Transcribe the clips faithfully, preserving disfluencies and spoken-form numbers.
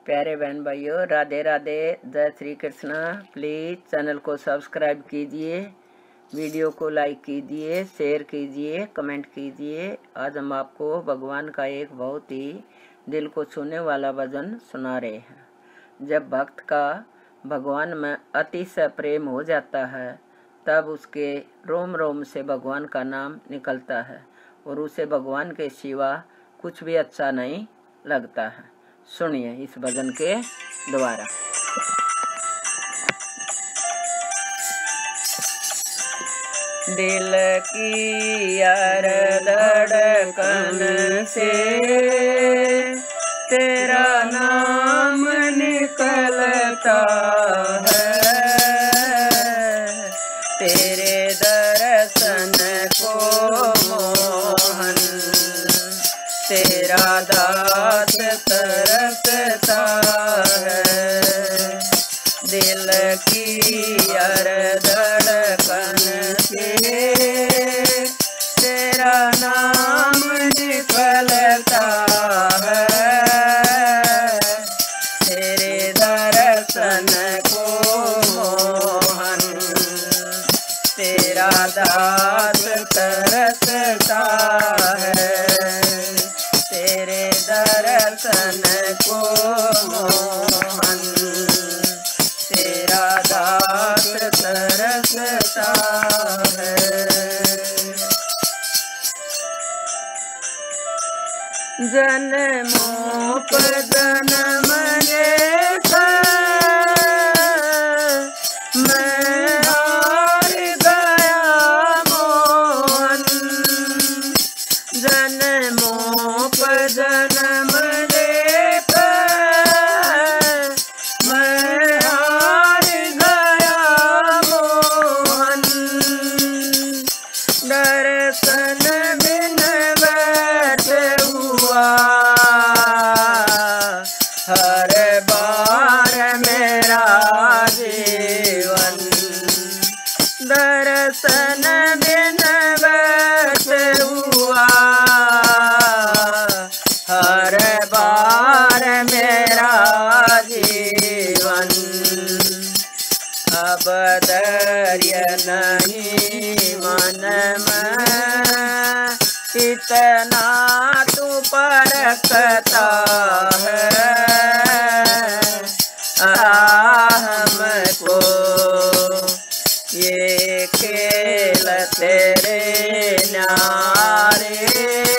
प्यारे बहन भाइयों, राधे राधे, जय श्री कृष्णा। प्लीज़ चैनल को सब्सक्राइब कीजिए, वीडियो को लाइक कीजिए, शेयर कीजिए, कमेंट कीजिए। आज हम आपको भगवान का एक बहुत ही दिल को छूने वाला भजन सुना रहे हैं। जब भक्त का भगवान में अतिशय प्रेम हो जाता है तब उसके रोम रोम से भगवान का नाम निकलता है और उसे भगवान के सिवा कुछ भी अच्छा नहीं लगता है। सुनिए इस भजन के द्वारा। दिल की यार धड़कन से तेरा नाम निकलता है, तेरे दर्शन को मोहन तेरा दास तरसता है। दिल की यार धड़कन से तेरा नाम निकलता है, तेरे दर्शन को मोहन तेरा दास तरसता है, तेरे दर्शन को मोहन तेरा दास तरसता है। जन्मों पर जन्म लेकर मैं हार गया मोहन, जन्मों पर जन्म लेकर मैं हार गया मोहन, दर्शन बिन बैठ हुआ हर बार मेरा जीवन, दर्शन बिन बैठ हुआ हर बार मेरा जीवन। अब धैर्य नहीं मन में इतना तू परखता है, हमको ये खेल तेरे न्यारे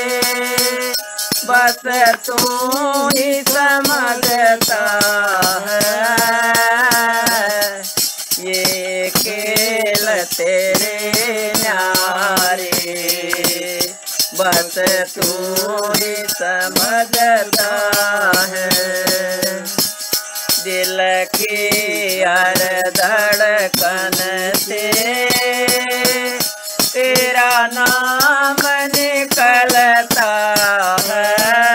बस तू ही समझता है, ये खेल तेरे न्यारे बस तू ही समझता है। दिल की हर धड़कन से तेरा नाम निकलता है,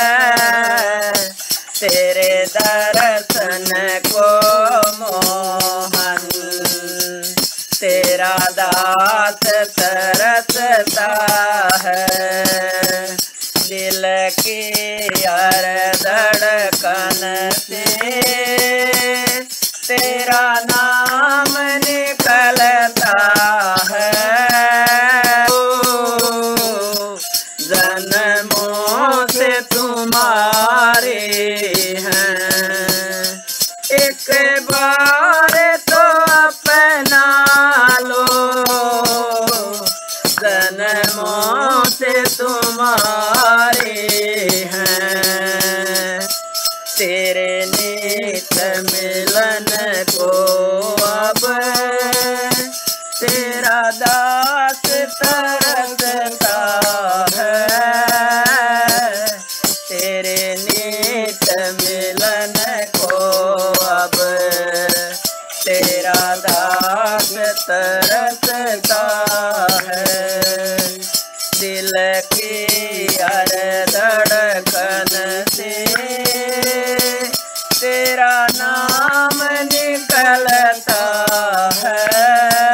तेरे दर्शन को मोहन तेरा दास तरसता है। दिल की हर धड़कन से तेरा नाम निकलता है, जन्मों से तुम्हारे हैं, एक बार तो अपना लो, जन्मों से तुम्हारे हैं, तेरे नित मिलन को अब तेरा दास तरसता है, तेरे नित मिलन को अब तेरा दास तरसता है। दिल की हर धड़कन से तेरा नाम निकलता है,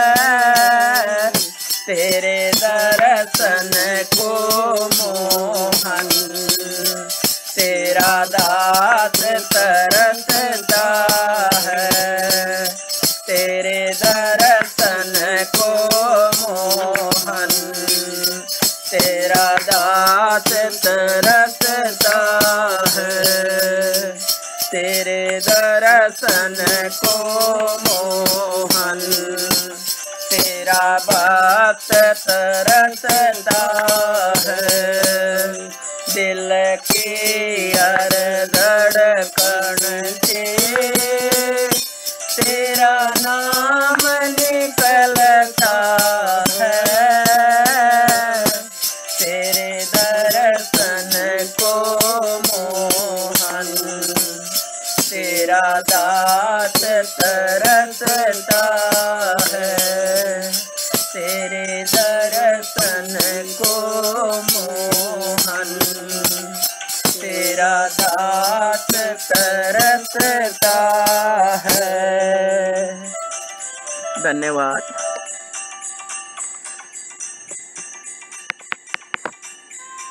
तेरे दर्शन को मोहन तेरा दास दास तरसता है, तेरे दर्शन को मोहन, तेरा दास तरसता है, तेरे दर्शन को मोहन, तेरा भक्त तरसता है। दिल की हर धड़कन से तेरा नाम निकलता है, तेरे दर्शन को मोहन, तेरा दास तरसता है, तेरे दर्शन को मोहन, तेरा दास तरसता है। धन्यवाद।